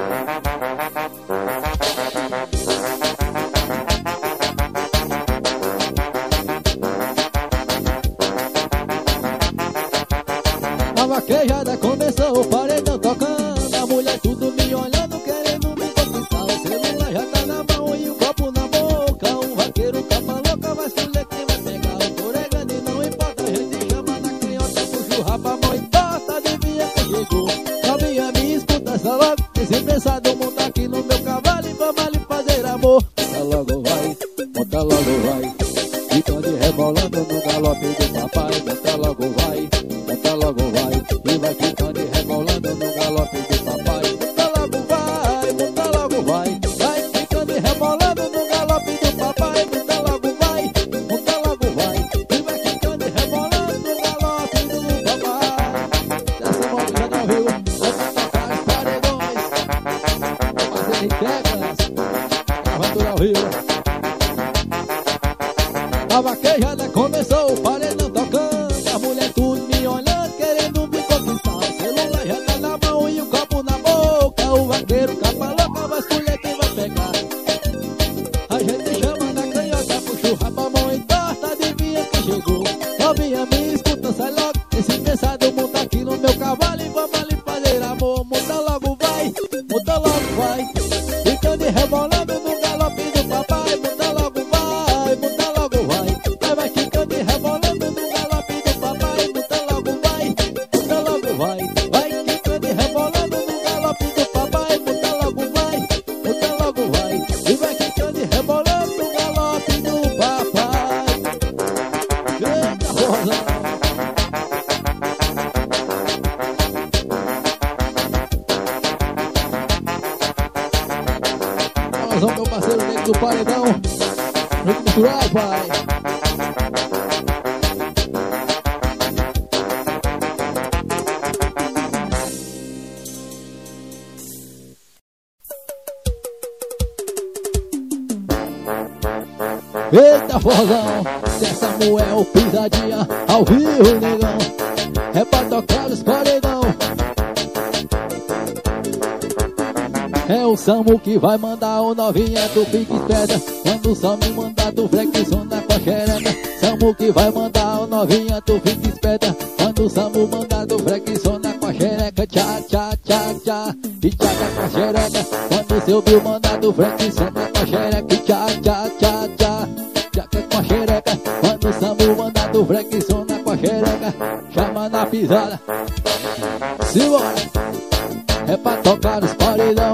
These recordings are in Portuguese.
A vaquejada começou, o paredão tocando, a mulher tudo me olhando, querendo me conquistar. O celular já tá na mão e o copo na boca. Um vaqueiro capa louca, vai escolher quem vai pegar. O touro é grande, não importa, a gente chama na criança, puxa o rabo, a mão entorta, adivinha quem chegou. Novinha, me escuta só logo, que sem pensar do mundo aqui no meu cavalo e vamos ali fazer amor. Monta logo vai, monta logo vai, ficando rebolando no galope do papai. Monta logo vai, monta logo vai, e vai ficando rebolando no galope do papai. Monta logo vai, monta logo vai, vai ficando rebolando no galope do papai. Monta logo vai, monta logo vai, e vai ficando rebolando no galope do papai. Essa moto já não viu, vai tocar os paredões, fazer teclas, gravando ao vivo. A vaquejada começou, o paredão tocando, a mulher tudo me olhando, querendo me conquistar. O celular já tá na mão e o copo na boca. O vaqueiro capa louca, vai escolher quem vai pegar. A gente chama na canhota, puxa o rabo, a mão entorta, adivinha quem chegou. Novinha, me escuta, sai logo, esse pensado monta aqui no meu cavalo e vamos ali fazer amor. Monta logo vai, monta logo vai, ficando rebolando no galope do papai. Monta logo vai, monta logo vai, vai ficando rebolando no galope do papai. Monta logo vai, monta logo vai, vai ficando rebolando no galope do papai. Monta logo vai, monta logo vai, e vai ficando rebolando no galope do papai. Eita, rosa! Nós vamos, meu parceiro negro do paredão, muito cultural, pai. Eita, forrozão, Zé Samuel, pisadinha, ao vivo, negão, é pra tocar os paredão. É o Samu que vai mandar o novinha, tu fica esperta. Quando o Samu mandar, tu flexiona com a xereca. Samu que vai mandar o novinha, tu fica esperta. Quando o Samu mandar, tu flexiona com a xereca. Tchá, tchá, tchá, tchá, e tchaca com a xereca. Quando o seu Bill mandar, tu flexiona com a xereca. Tchá, tchá, tchá, tchá, tchaca com a xereca. Quando o Samu mandar, tu flexiona com a xereca. Chama na pisada, simbora, é pra tocar os paredão.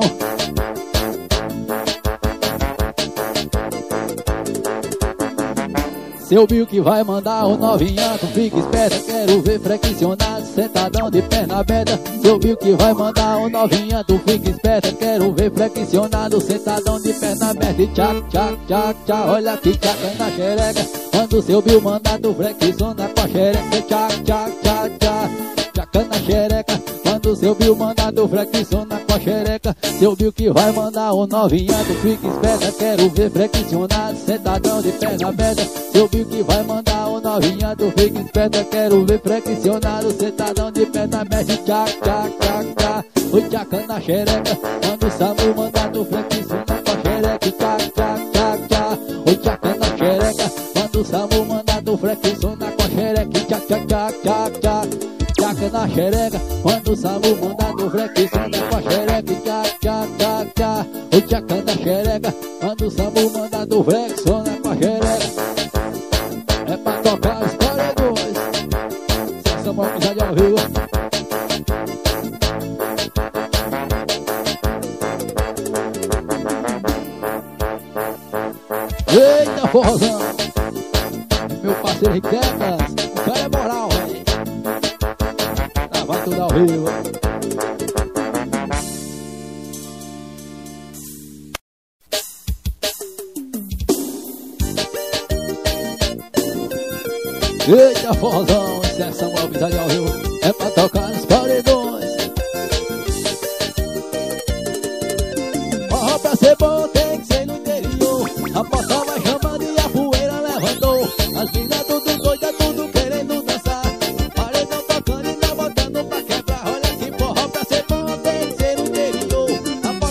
Seu Bill que vai mandar o novinha, tu fica esperta, quero ver flexionado, sentadão de perna aberta. Seu Bill que vai mandar o novinha, tu fica esperta, quero ver flexionado, sentadão de perna aberta. E tchá, tchá, tchá, tchá, olha que tchaca na xereca. Quando o seu Bill mandar, tu flexiona com a xereca. Tchá, tchá, tchá, tchá, tchaca na xereca. Quando o seu Bill mandar, tu flexiona com a xereca. Seu Bill que vai mandar o novinha, tu fica esperta, quero ver flexionado, sentadão de perna aberta. Seu Bill que vai mandar o novinha, tu fica esperta, quero ver flexionado, sentadão de perna aberta. Tchá, tchá, tchá, tchá, oi tchaca na xereca. Quando o Samu mandar, tu flexiona com a xereca. Tchá, tchá, tchá, tchá, oi tchaca na xereca. Quando o Samu mandar, tu flexiona com a xereca. Tchá, tchá, tchá, tchá, tchá, tchaca na xereca. Quando o Samu mandar, tu flexiona com a xereca. Tchá, tchá, tchá, tchá, oi tchaca na xereca. Quando o Samu mandar, tu flexiona com a xereca. É pra tocar os paredões, Zé Samuel que já de ao vivo. Eita, forrozão, meu parceiro Riquetas, o cara é moral, velho. Tava tudo ao vivo. Eita, forrozão, Zé Samuel que já de ao vivo. É pra tocar os paredões. Forró pra ser bom tem que ser no interior. A porta vai chamando e a poeira levantou. As minas tudo doida, tudo querendo dançar. Paredão tocando e não botando pra quebrar. Olha que forró pra ser bom tem que ser no interior. A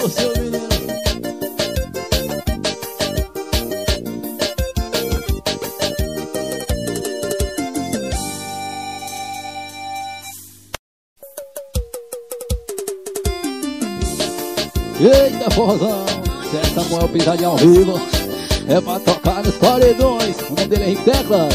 você, menino. Eita, forrozão, Zé Samuel pisadinha ao vivo. É pra tocar nos paredões. O nome dele é Henrique Teclas.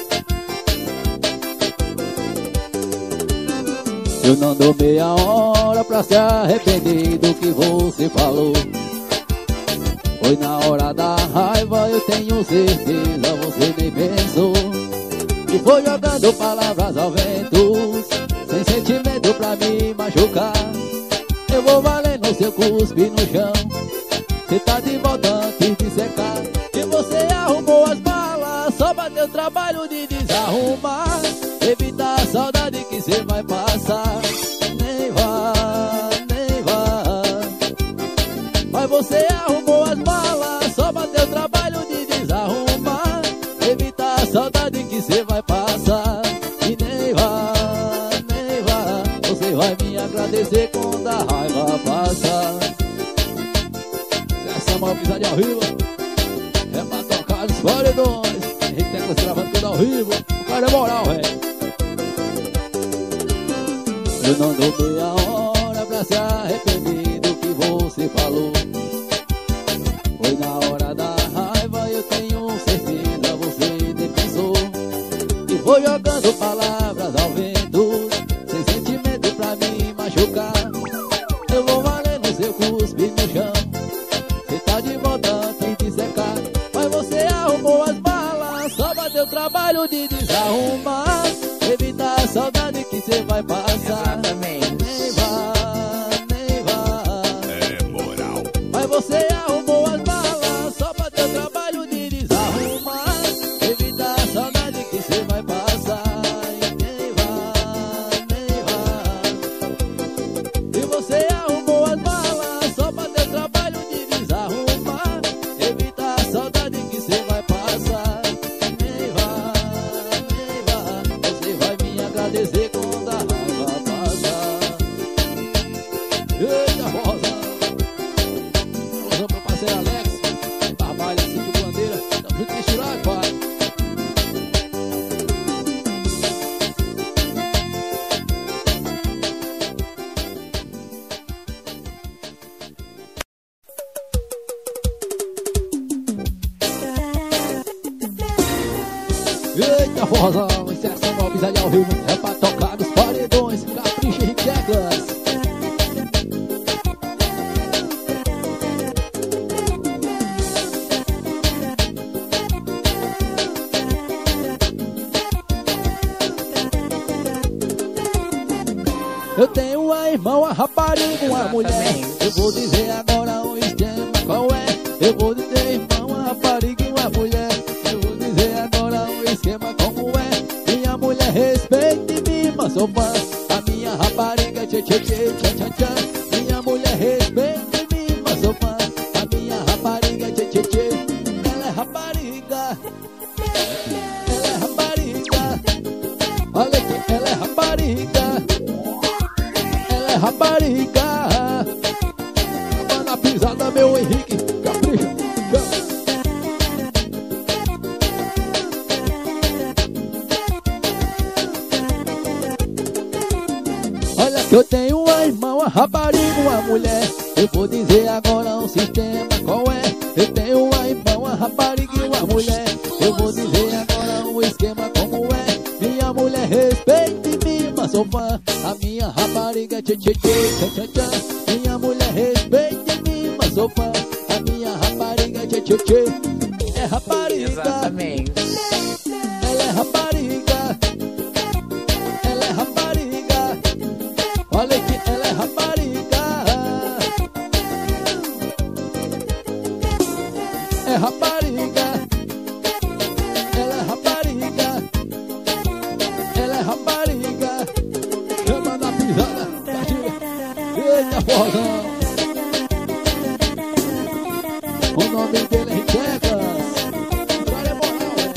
Eu não dou meia hora pra se arrepender do que você falou. Foi na hora da raiva, eu tenho certeza, você nem pensou. E foi jogando palavras ao vento, sem sentimento pra me machucar. Eu vou valer no seu cuspe no chão. Cê tá de volta antes de secar. E você arrumou as malas, só pra ter o trabalho de desarrumar. Evita a saudade que cê vai passar. Nem vá, nem vá. Mas você arrumou as malas, só pra ter o trabalho de desarrumar. Evita a saudade que cê vai passar. E nem vá, nem vá. Você vai me agradecer quando a raiva passar. Essa é uma pisadinha ao vivo. É pra tocar os paredões. Henrique Teclas gravando tudo ao vivo. O cara é moral, velho. Eu não dou meia hora pra se arrepender do que você falou. Foi na hora da raiva, eu tenho certeza, você nem pensou. E foi jogando palavras ao vento, sem sentimento pra me machucar. Eu vou valer no seu cuspe no chão. Cê tá de volta antes de secar. Mas você arrumou as malas, só pra ter o trabalho de desarrumar. Evita a saudade que cê vai passar. Exatamente. Nem vá, nem vá. É moral. Mas você arrumou as malas, só pra ter o trabalho de desarrumar. Evita a saudade que cê vai passar. E nem vá, nem vá. E você arrumou as malas, só pra ter o trabalho de desarrumar. Evita a saudade que cê vai passar. Nem vá, nem vá. Você vai me agradecer quando a raiva passar. Eita, Rosa! Rosa pro parceiro Alex, trabalha assim de bandeira. Tamo junto misturado, pai. Eita, forrozão, inserção mal pisadinha ao vivo. É pra tocar nos paredões. Capricha, Henrique Teclas. Eu tenho uma irmã, uma rapariga, uma mulher. Eu vou dizer agora o esquema qual é. Eu vou dizer irmã, uma rapariga e uma mulher. Eu vou dizer agora o esquema como é. Minha mulher respeita e mima, sou fã. A minha rapariga tchê tchê tchê tchê tchê tchê. Minha mulher respeita e mima, sou fã. A minha rapariga tchê tchê tchê. Ela é rapariga. Ela é rapariga. Olha aqui, ela é rapariga. Ela é rapariga. Tava na pisada, meu Henrique. Capricha. Olha que eu tenho uma irmã, uma rapariga, uma mulher. Eu vou dizer agora o sistema qual é. Eu tenho uma irmã, uma rapariga e uma mulher. Eu vou dizer agora o esquema como é. Minha mulher respeita e mima, sou fã. A minha rapariga tchê tchê tchê tchê tchê tchê. Minha mulher respeita e mima, sou fã. A minha rapariga tchê tchê tchê. É rapariga. Exatamente. Ela é rapariga. Ela é rapariga. Olha que ela é rapariga. É rapariga. Ela é rapariga. Ela é rapariga. Chama na pisada. Eita, porrozão. O nome dele é Henrique Teclas. Agora é moral, velho.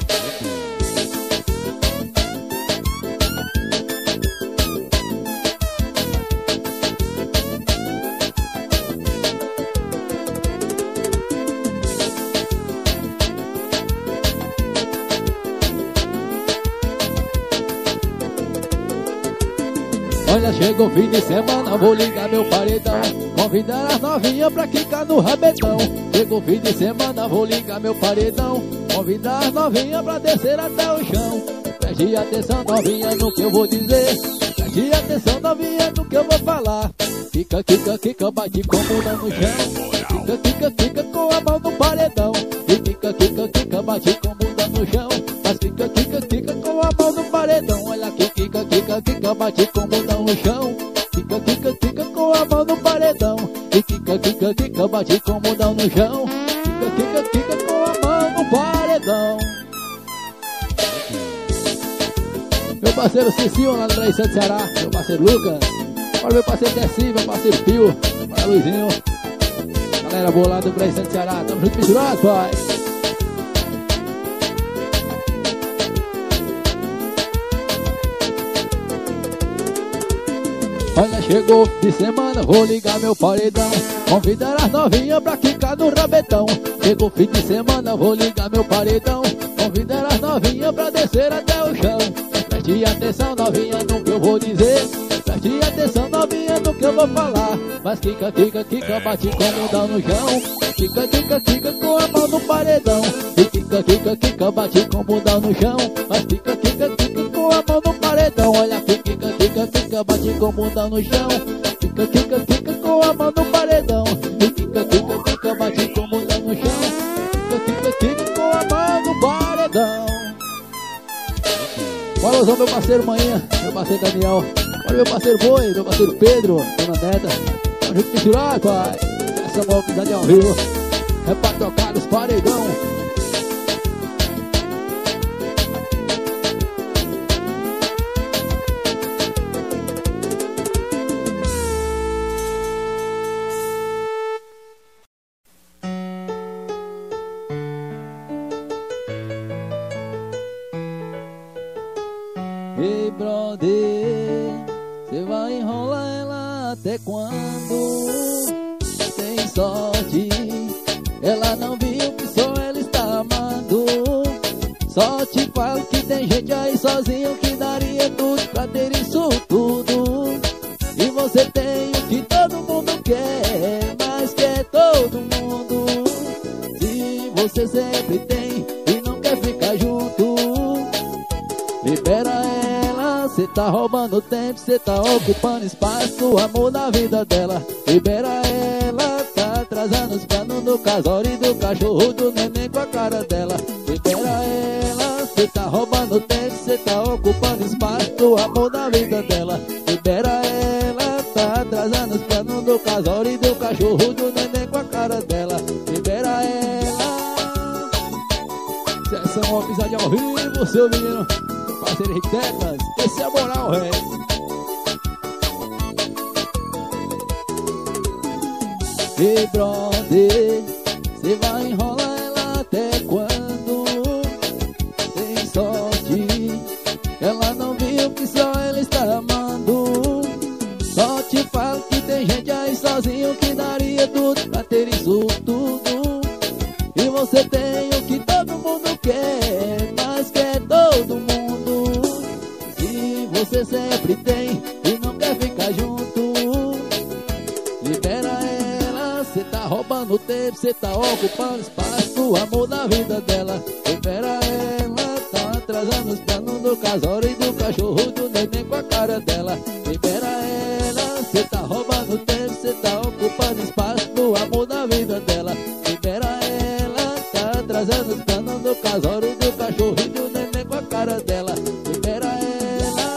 Olha, chegou fim de semana, vou ligar meu paredão, convidar as novinhas pra quicar no rabetão. Chegou fim de semana, vou ligar meu paredão, convidar as novinhas pra descer até o chão. Preste atenção, novinha, no que eu vou dizer. Preste atenção, novinha, no que eu vou falar. Quica, quica, quica, bate com bunda no chão. Quica, quica, quica, com a mão no paredão. E quica, quica, quica, bate com bunda no chão. Mas quica, quica, quica, com a mão no paredão. Olha aqui, quica, quica, quica, bate com bunda no chão. Quica, quica, quica, com a mão no paredão. E quica, quica, quica, bate com bunda no chão. Quica, quica, quica, com a mão no paredão. Meu parceiro Cicinho lá do Brasil de Ceará, meu parceiro Lucas. Olha meu parceiro Tessi, meu parceiro Pio, para Luizinho. Galera boa lá do Brasil de Ceará, tamo junto misturado, pai. Olha, chegou de semana, vou ligar meu paredão, convidar as novinhas pra quicar no rabetão. Chegou fim de semana, vou ligar meu paredão, convidar as novinhas pra descer até o chão. Preste atenção, novinha, no que eu vou dizer. Preste atenção, novinha, no que eu vou falar. Mas quica, quica, quica, bate com o bundão no chão. Quica, quica, quica, com a mão no paredão. E quica, quica, quica, bate com o bundão no chão. Mas quica, quica, quica, com a mão no paredão. Olha aqui, quica, quica, quica, bate com o bundão no chão. Quica, quica, quica, com a mão no paredão. E quica, quica, quica, bate com o bundão no chão. Quica, quica, quica, com a mão no paredão. Bora usar meu parceiro Manhã, meu parceiro Daniel. Olha meu parceiro Boi, meu parceiro Pedro, dona Neta. A gente misturar, pai. Essa maior amizade ao vivo. É pra tocar nos paredão. Ei, brother, cê vai enrolar ela até quando? Tem sorte, ela não viu que só ela está amando. Só te falo que tem gente aí sozinho que daria tudo pra ter isso tudo. E você tem o que todo mundo quer, mas quer todo mundo. Se você sempre tem e não quer ficar junto, libera ela, cê tá roubando tempo, cê tá ocupando espaço, amor na vida dela. Libera ela, tá atrasando os planos do casório e do cachorro do neném com a cara dela. Libera ela, cê tá roubando tempo, cê tá ocupando espaço, amor na vida dela. Libera ela, tá atrasando os planos do casório e do cachorro do neném com a cara dela. Libera ela. Sessão amizade ao vivo, seu menino parceiro Henrique Teclas, esse é a moral, rei. Ei, brother, cê vai enrolar ela até quando? Tem sorte, ela não viu que só ela está amando. Só te falo que tem gente aí sozinho que daria tudo pra ter isso tudo. E você tem o que todo mundo quer, mas quer todo mundo. Se você sempre tem e não quer ficar junto, libera ela, cê tá roubando tempo, cê tá ocupando espaço, amor na vida dela. Libera ela, tá atrasando os planos do casório e do cachorro do neném com a cara dela. Libera ela, cê tá roubando tempo, cê tá ocupando espaço, amor na vida dela. Libera ela, tá atrasando os planos do casório e do cachorro e do neném com a cara dela. Libera ela.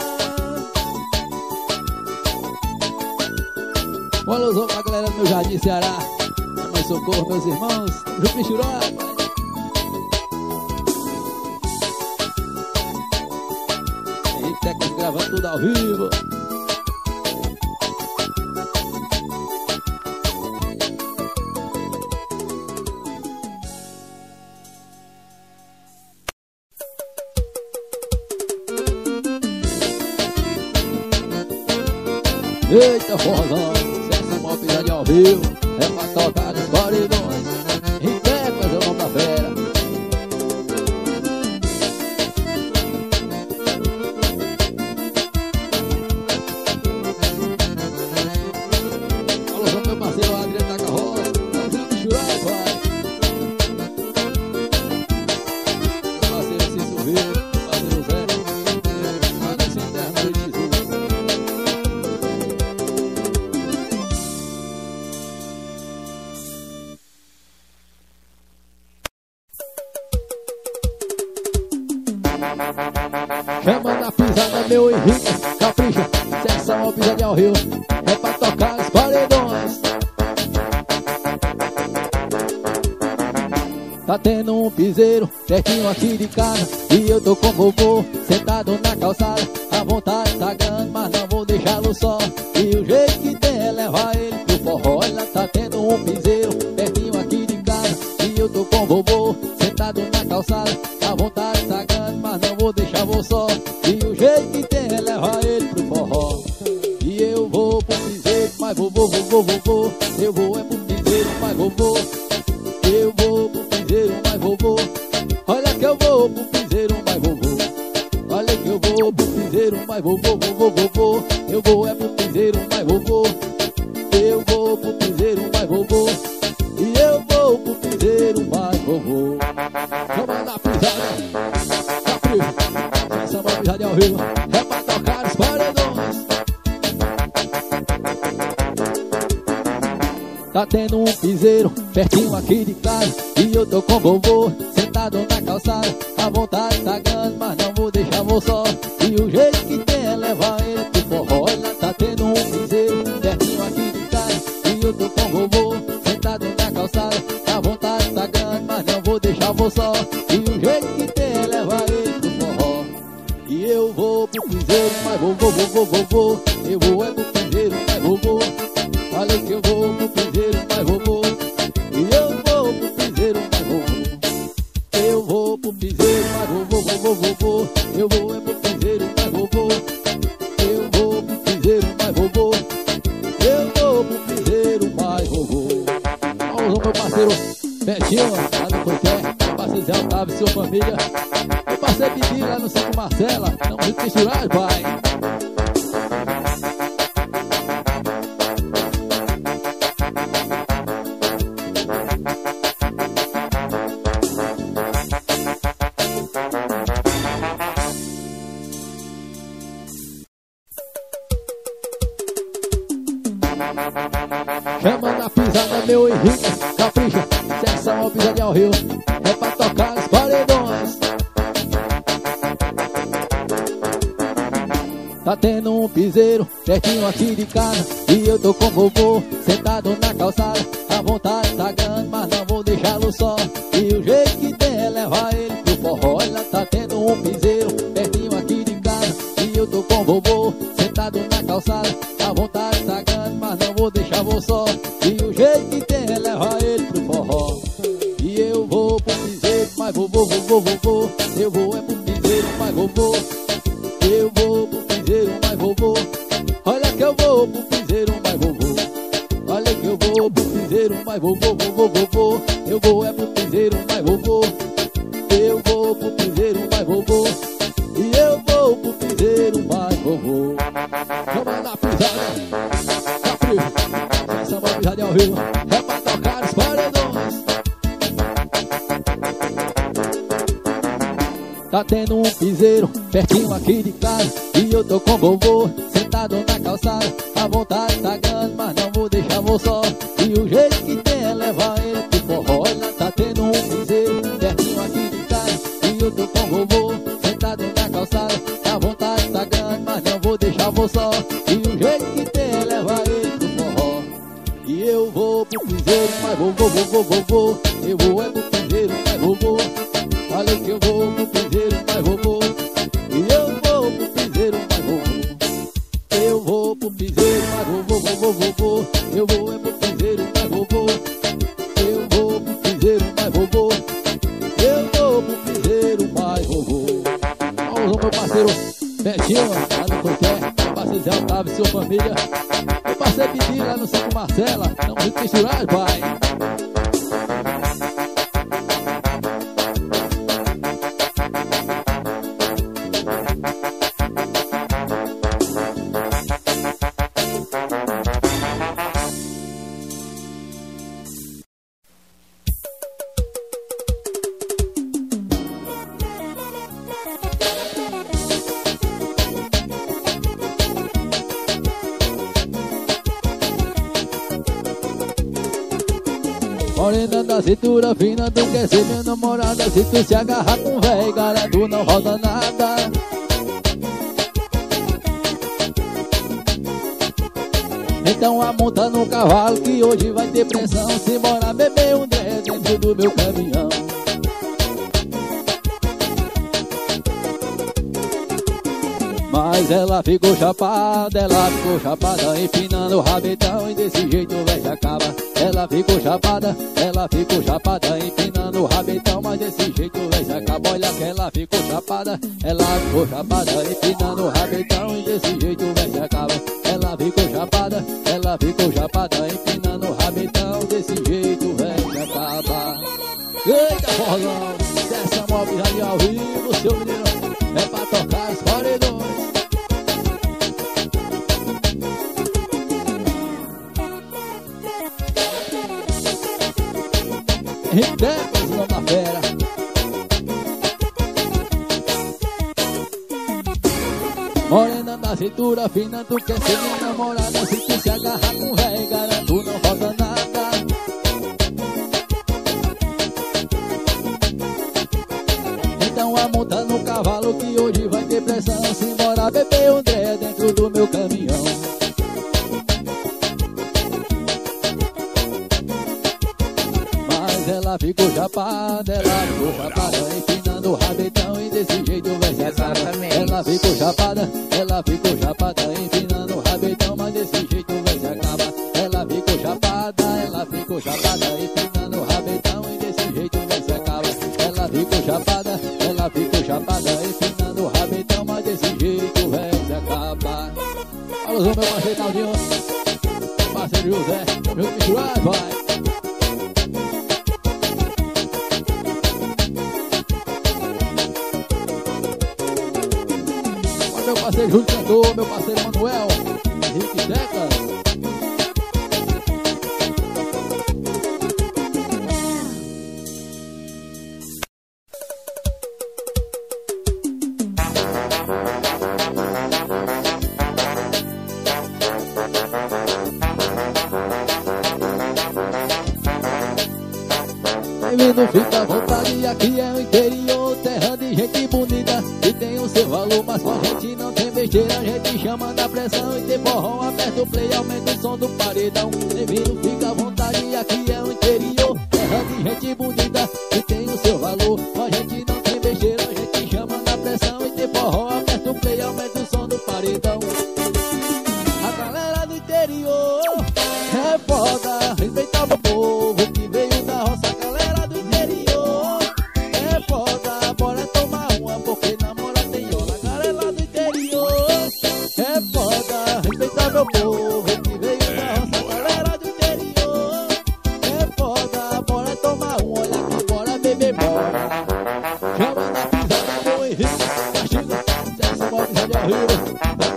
Um alusão pra galera do meu Jardim Ceará. Mãe Socorro, meus irmãos. Tamo junto, misturado, pai. Henrique Teclas gravando tudo ao vivo. Eita, forrozão, se essa mó pisadinha ao vivo é pra tocar nos paredões. Em pé, mas eu não pra fera. Alô, meu parceiro Adriano da Carroça, tá vindo chorar, pai. Meu parceiro Cício Verde, parceiro Zé, lá nesse interno de Jesus. Chama na pisada, meu Henrique, capricha, se uma pisadinha ao rio é pra tocar os paredões. Tá tendo um piseiro pertinho aqui de casa e eu tô com o vovô sentado na calçada. A vontade tá grande, mas não vou deixá-lo só. E o jeito que tem é levar ele pro forró. Olha, tá tendo um piseiro pertinho aqui de casa e eu tô com o vovô sentado na calçada. A vontade tá grande, mas não vou deixar vou só. E o jeito que tem é levar ele pro forró. E eu vou pro piseiro, mas vovô. Eu vou é pro piseiro, mas vovô. Eu vou pro piseiro, mas vovô. Olha que eu vou pro piseiro, mas vovô. Olha que eu vou pro piseiro, mas vovô. Eu vou é pro piseiro, mas vovô. Eu vou pro piseiro, mas vovô. E eu vou pro piseiro, mas vovô. Chama na pisada, capricho, essa uma pisadinha ao vivo é pra tocar os paredões. Tá tendo um piseiro pertinho aqui de casa e eu tô com o vovô sentado na calçada. A vontade tá grande, mas não vou deixar vou só. E o jeito que tem é levar ele pro forró. Olha, tá tendo um piseiro pertinho aqui de casa e eu tô com o vovô sentado na calçada. A vontade tá grande, mas não vou deixar vou só. E o jeito que tem é levar ele pro forró. E eu vou pro piseiro, mas vovô. Eu vou é pro piseiro, mas vovô. Olha que eu vou pro piseiro, mas vovô. E eu vou pro piseiro, mas vovô. Eu vou pro piseiro, mas vovô. Eu vou é pro piseiro, mas vovô. Eu vou pro piseiro, mas vovô. Eu vou pro piseiro, mas vovô. Vamos ao meu parceiro Betinho, lá no Coité. Meu parceiro Zé Otávio e sua família. Meu parceiro Bibi lá no Centro Marcela. Tamo junto misturado, pai. Chama na pisada, meu Henrique, capricha, se essa uma pisadinha ao rio é pra tocar os paredões. Tá tendo um piseiro pertinho aqui de casa e eu tô com o vovô sentado na calçada. A vontade tá grande, mas não vou deixá-lo só. E o jeito que tem é levar ele pro forró. Olha, tá tendo um piseiro pertinho aqui de casa e eu tô com o vovô sentado na calçada. A vontade tá grande, mas não vou deixar vou só. E o jeito que tem é levar ele pro forró. E eu vou pro piseiro, mas vovô. Eu vou é pro piseiro, mas vovô. Eu vou pro piseiro, mas vovô. Olha que eu vou pro piseiro, mas vovô. Olha que eu vou pro piseiro, mas vovô. Eu vou é pro piseiro, mas vovô. Eu vou pro piseiro, mas vovô. E eu vou pro piseiro, mas vovô. Chama na pisada, capricho, essa uma pisadinha ao vivo é pra tocar os paredões. Tá tendo um piseiro pertinho aqui de casa e eu tô com o vovô sentado na calçada. A vontade tá grande, mas não vou deixar vou só. E o jeito que tem é levar ele pro forró. Olha, tá tendo um piseiro pertinho aqui de casa e eu tô com o vovô sentado na calçada. A vontade tá grande, mas não vou deixar vou só. E o jeito que tem é levar ele pro forró. E eu vou pro piseiro, mas vovô. Eu vou é pro piseiro, mas vovô. Olha que eu vou pro piseiro, mas vovô. E eu vou pro piseiro, mas vovô. Eu vou pro piseiro, mas vovô. Eu vou é pro piseiro, mas vovô. Eu vou pro piseiro, mas vovô. Eu vou pro piseiro, mas vovô. Vamos ao meu parceiro Betinho, lá no Coité. Meu parceiro Zé Otávio e sua família. Eu passei pedir lá no Centro Marcela. Tamo junto misturado, pai. Morena da cintura fina, tu quer ser minha namorada. Se tu se agarrar com véi, garanto não roda nada. Então amonta no cavalo que hoje vai ter pressão. Simbora beber um dré dentro do meu caminhão. Mas ela ficou chapada, empinando o rabetão. E desse jeito o véi se acaba. Ela ficou chapada, empinando o rabetão. Mas desse jeito o véi se acaba. Olha que ela ficou chapada, empinando o rabetão. E desse jeito o véi se acaba. Ela ficou chapada, empinando o rabetão. Desse jeito o véi se acaba. Eita, forrozão, dessa móvel ali ao vivo, seu menino, é pra tocar os paredões. Ridecos, o nome da fera. Morena da cintura fina, tu quer ser minha namorada. Se tu se agarrar com véi, garanto não falta nada. Então amonta no cavalo que hoje vai ter pressão. Simbora beber um dré dentro do meu caminhão. Mas ela ficou chapada, empinando o rabetão. E desse jeito vai se acaba. Ela ficou chapada, empinando o rabetão. Mas desse jeito vai se acaba. Ela ficou chapada, empinando o rabetão. E desse jeito vai se acaba. Ela ficou chapada, empinando o rabetão. Mas desse jeito vai se acaba. Alô, meu parceiro Claudinho, meu parceiro José, meu misturado, vai. Meu parceiro Júlio Cantor, meu parceiro Manuel, Henrique Teclas. Bem-vindo, fica à vontade, aqui é o interior, terra de gente bonita, que tem o seu valor, mas com a gente não tem besteira. A gente chama na pressão e tem forró, aperta o play, aumenta o som do paredão. Bem-vindo, fica à vontade, aqui é o interior, terra de gente bonita, que tem o seu valor, com a gente não tem besteira. A gente chama na pressão e tem forró, aperta o play, aumenta o som do paredão. A galera do interior é foda, respeita o povo que veio da roça. A galera do interior é foda, bora tomar uma porque namora tem hora. A galera do interior é foda, respeita meu povo que veio da roça. A galera do interior é foda, bora tomar uma, olha aqui, bora beber, bora. Chama na pisada do Henrique, castiga, dessa móvel de arriba.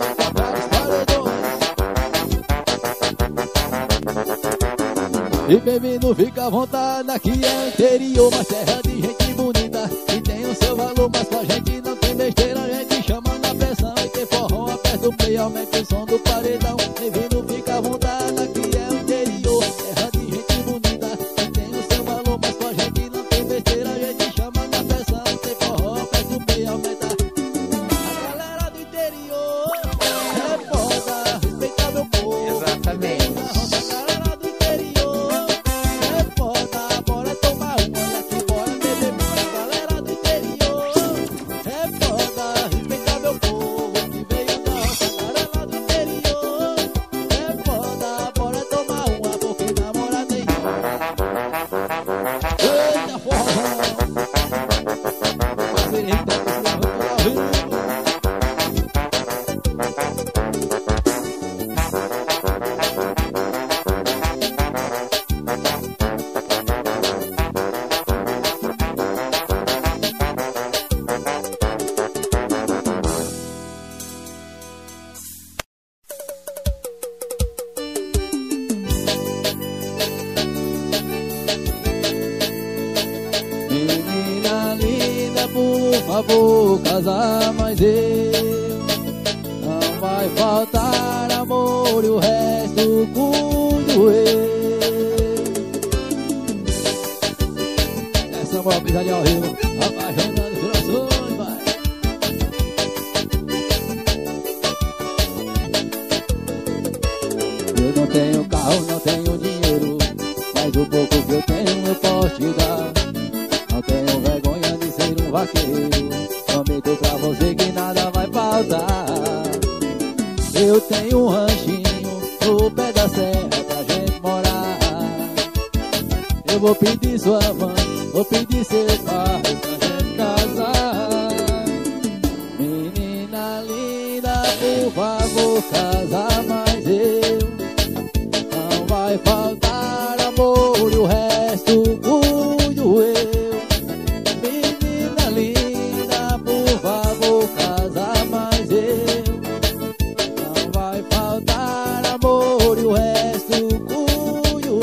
E bem-vindo, fica à vontade, aqui é o interior, mas terra de gente bonita, que tem o seu valor, mas com a gente não tem besteira. A gente chama na pressão e tem forró, aperta o play, aumenta o som do paredão. Bem-vindo, fica à vontade, aqui é o interior, terra de gente bonita, que tem o seu valor, mas com a gente não tem besteira. A gente chama na pressão e tem forró, aperta o play, aumenta. A galera do interior é foda, respeita meu povo. Exatamente. vou casar, mas eu não vai faltar amor e o resto cuido eu. Essa é uma pisadinha ao vivo, apaixonando os corações, vai. Eu não tenho carro, não tenho dinheiro, mas o pouco que eu tenho eu posso te dar. Não tenho vergonha de ser um vaqueiro, prometo pra você que nada vai faltar. Eu tenho um ranchinho no pé da serra pra gente morar. Eu vou pedir sua mãe, vou pedir seu pai pra gente casar. Menina linda, por favor, casar, mas eu não vai faltar amor e o resto cuido eu. Menina linda, por favor, casar, mas eu não vai faltar amor e o resto cuido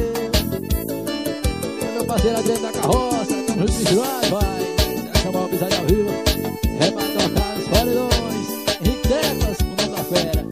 eu. Meu parceiro Adriano da carroça, estamos juntos misturados, vai. Essa é uma pisadinha ao vivo. Rematão Carlos Paredões, Henrique Teclas, o nome da fera.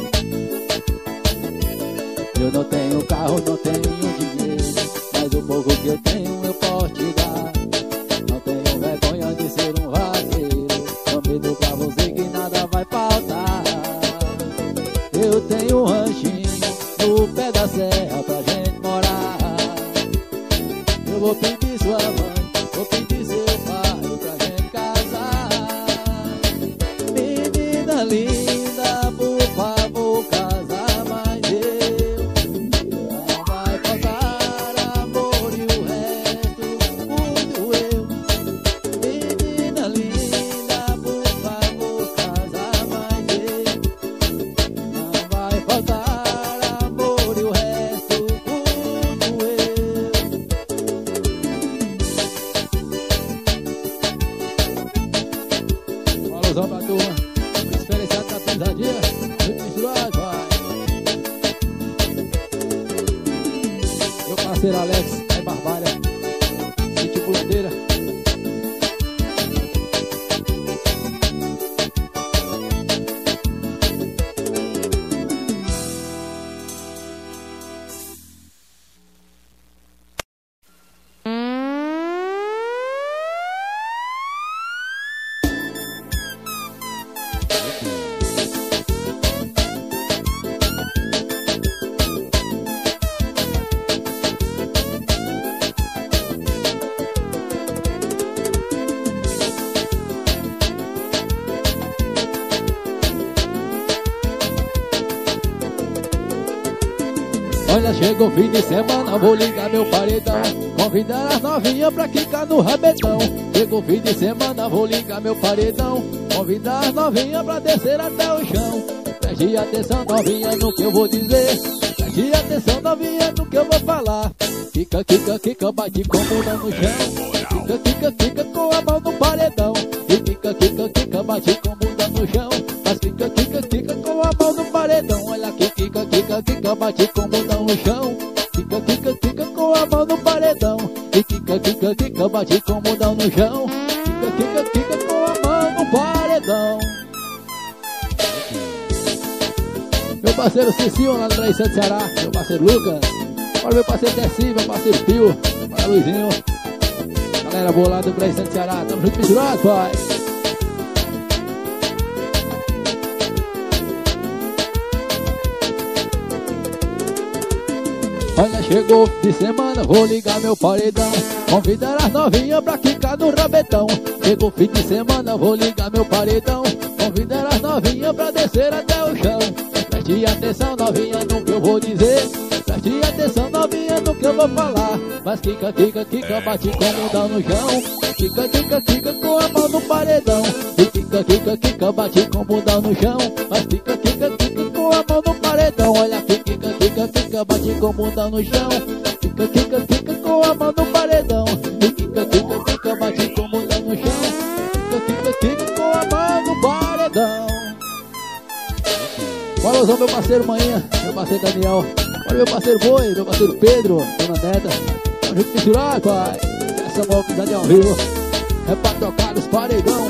Eu não tenho carro, não tenho dinheiro, mas o pouco que eu tenho eu posso te dar. Não tenho vergonha de ser um vaqueiro, prometo pra você que nada vai faltar. Eu tenho um ranchinho no pé da serra pra gente morar. Eu vou pedir sua mãe, vou pedir seu pai pra gente casar. Menina linda, por favor, casar, mas eu não vai faltar amor e o resto cuido eu. Menina linda, por favor, casar, mas eu não vai faltar amor e o resto cuido eu. Falauzão pra turma, diferenciado da pisadinha, muito misturado, vai. Meu parceiro Alex, é Barbalha, sítio Bulandeira. Olha, chegou o fim de semana, vou ligar meu paredão, convidar as novinhas pra quicar no rabetão. Chegou o fim de semana, vou ligar meu paredão, convidar as novinhas pra descer até o chão. Preste atenção, novinha, no que eu vou dizer, preste atenção, novinha, no que eu vou falar. Quica, quica, quica, bate com bunda no chão. Quica, quica, quica, com a mão no paredão. E quica, quica, quica, bate com bunda no chão. Mas quica, quica, quica, com a mão no paredão. Olha aqui, quica, quica, quica, bate com bunda no chão. Quica, quica, quica, com a mão no paredão. E quica, quica, quica, bate com bunda no chão. Quica, quica, quica, com a mão no paredão. Meu parceiro Cicinho, lá do Brasil de Ceará. Meu parceiro Lucas. Olha meu parceiro Tessi, meu parceiro Pio. Olha Luizinho. Galera boa lá do Brasil de Ceará. Tamo junto misturado, pai. Olha, chegou de semana, vou ligar meu paredão, convidar as novinhas pra quicar no rabetão. Chegou fim de semana, vou ligar meu paredão, convidar as novinhas pra descer até o chão. Preste atenção, novinha, no que eu vou dizer, preste atenção, novinha, no que eu vou falar. Mas quica, quica, quica, bate com o bundão no chão. Quica, quica, quica, com a mão no paredão. E quica, quica, quica, bate com o bundão no chão. Mas quica, quica, quica, com a mão no paredão. Olha aqui, quica, quica, quica, bate com o bundão no chão. Quica, quica, quica, com a mão no paredão. E quica, quica, quica, bate com o bundão no chão. Quica, quica, quica, com a mão no paredão. Falauzão, meu parceiro Manhã, meu parceiro Daniel. Olha meu parceiro Boi, meu parceiro Pedro, Dona Neta. Tamo junto misturado, pai. Essa boa pisada ao vivo. é pra tocar os paredão.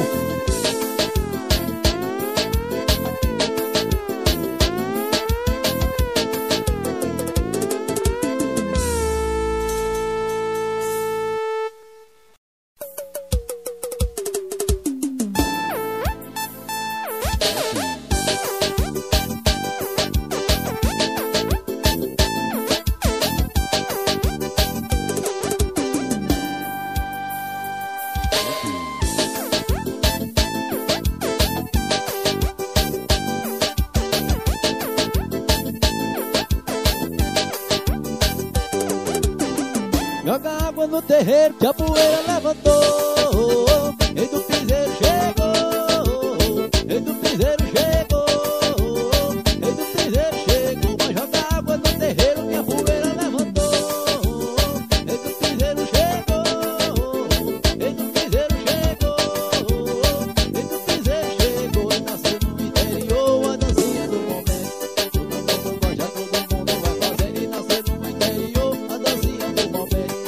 Joga água no terreiro que a poeira levantou. Rei do piseiro chegou, rei do piseiro chegou, rei do piseiro chegou. Vai jogar água no terreiro que a poeira levantou. Rei do piseiro chegou, rei do piseiro chegou, rei do piseiro chegou. E nasceu no interior a dancinha do momento. Todo mundo gosta, todo mundo vai fazendo. E nasceu no interior a dancinha do momento.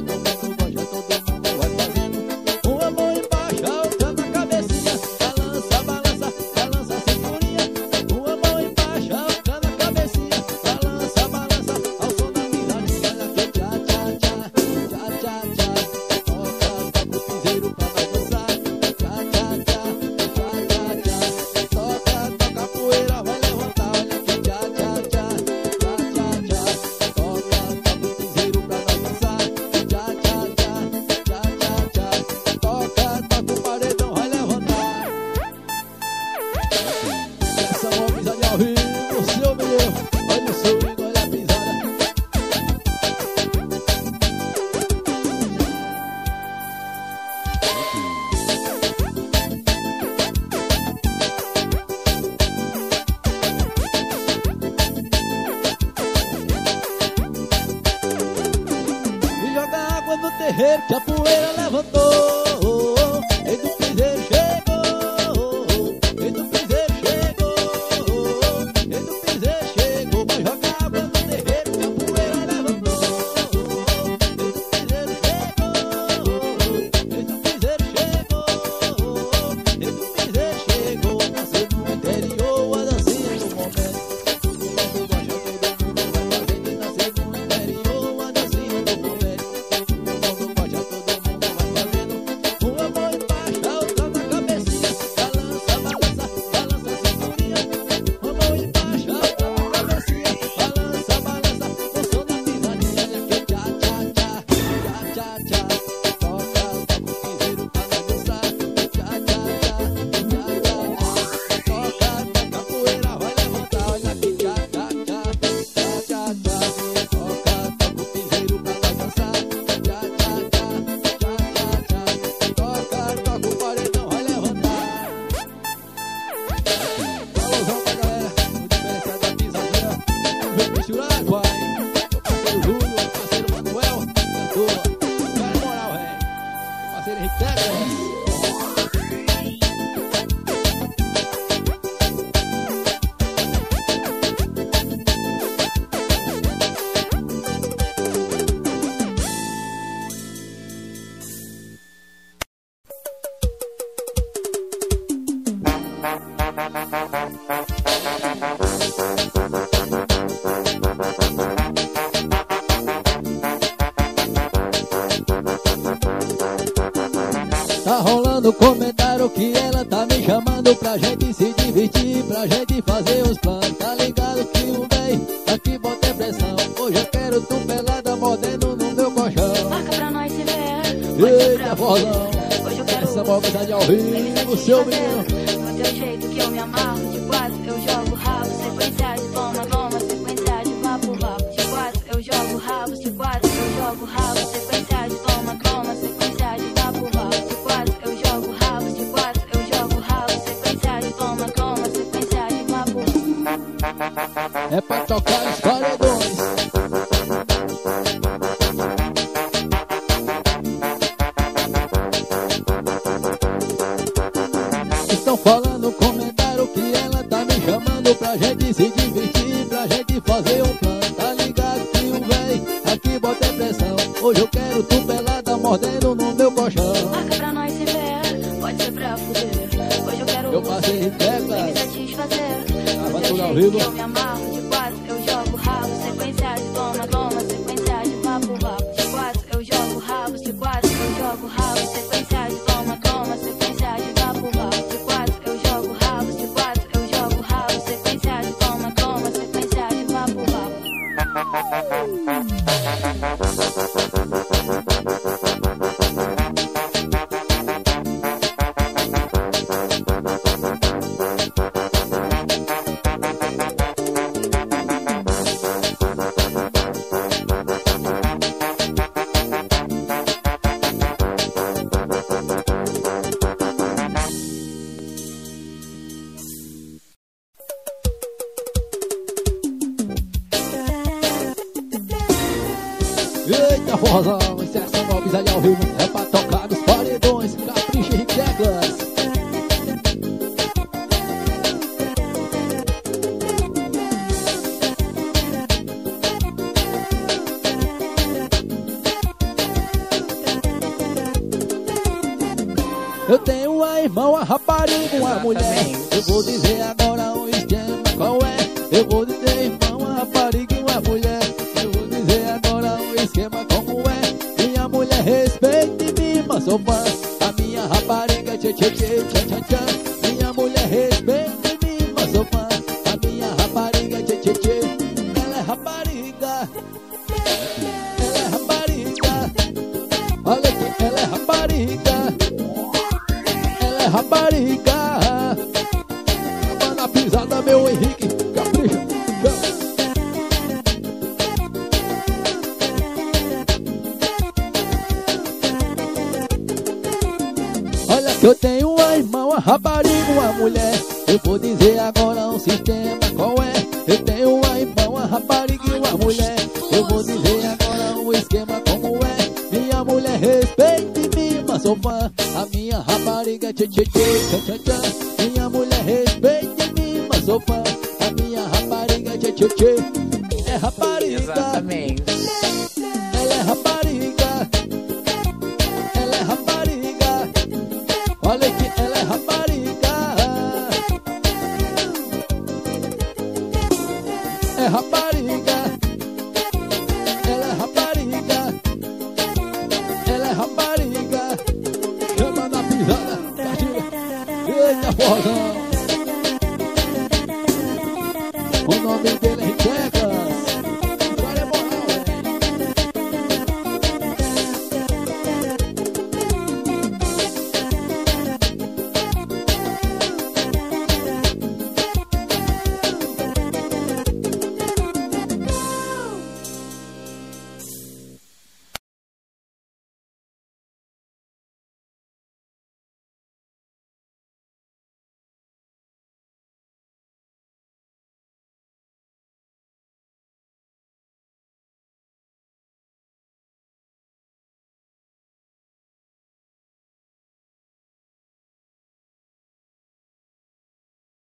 Terreiro que a poeira levantou. Rei do piseiro chegou, rei do piseiro chegou, rei do piseiro chegou. Vai jogar água no terreiro que a poeira levantou. Rei do piseiro chegou, rei do piseiro chegou, rei do piseiro chegou. Nasceu no interior a dancinha do momento. Todo mundo gosta, todo mundo vai fazendo. Nasceu no interior a dancinha do momento. Tá rolando comentário que ela tá me chamando pra gente se divertir, pra gente fazer os planos. Tá ligado que o véi aqui bota pressão. Hoje eu quero tu pelada mordendo no meu colchão. Marca pra nós se ver. Eita, forrozão. Hoje eu quero essa mobilidade ao vivo, seu menino. Do teu jeito que eu me amarro. De quatro eu jogo rabo, sequência de toma, toma, sequência de vapo, vapo. De quatro eu jogo rabo, de quatro eu jogo rabo, sequência de toma, toma, sequência de vapo, vapo. De quatro eu jogo rabo, de quatro eu jogo rabo, sequência de toma, toma, sequência de vapo. É pra tocar os paredões. Estão falando comentário que ela tá me chamando pra gente se divertir, pra gente fazer um plano. Tá ligado que o véi aqui bota pressão. Hoje eu quero tu pelada mordendo no meu colchão. Marca pra nós se Eu passei de Vem teclas. me satisfazer. Ah, vai Do tudo ao jeito vivo. que eu me amarro, de 4 eu jogo rabo. Sequência de toma, toma, sequência de vapo, vapo. De 4 eu jogo rabo, de 4 eu jogo rabo. Sequência de toma, toma, sequência de vapo, vapo. De 4 eu jogo rabo, de 4 eu jogo rabo. Sequência de toma, toma, sequência de vapo, vapo. Eita, forrozão, inserção Mobs ali ao vivo. É pra tocar nos paredões, capricha e teclas. Eu tenho uma irmã, uma rapariga, uma mulher. Eu vou dizer agora um esquema, qual é? Eu vou dizer irmã, uma rapariga e uma mulher. Eu vou dizer agora um esquema, como é? Minha mulher respeita e mima, sou fã. A minha rapariga, tchê tchê tchê tchê tchê tchê. Minha mulher respeita e mima, sou fã. A minha rapariga, tchê tchê tchê. Ela é rapariga. Ela é rapariga. Olha aqui, ela é rapariga. Ela é rapariga. Tava na pisada, meu Henrique. Capricha. Olha que eu tenho uma irmã, uma rapariga, uma mulher. Eu vou dizer agora um sistema, qual é? Eu tenho uma irmã, uma rapariga e uma mulher. Eu vou dizer agora um esquema, como é? Minha mulher respeita e mima, sou fã. A minha rapariga, tchê tchê tchê tchê tchê. Minha mulher respeita e mima, sou fã. A minha rapariga, tchê tchê tchê. É rapariga. Exatamente. Ela é rapariga. Ela é rapariga. Olha que ela é rapariga. É rapariga. Ela é rapariga. Ela é rapariga. Chama na pisada. Eita, forrozão.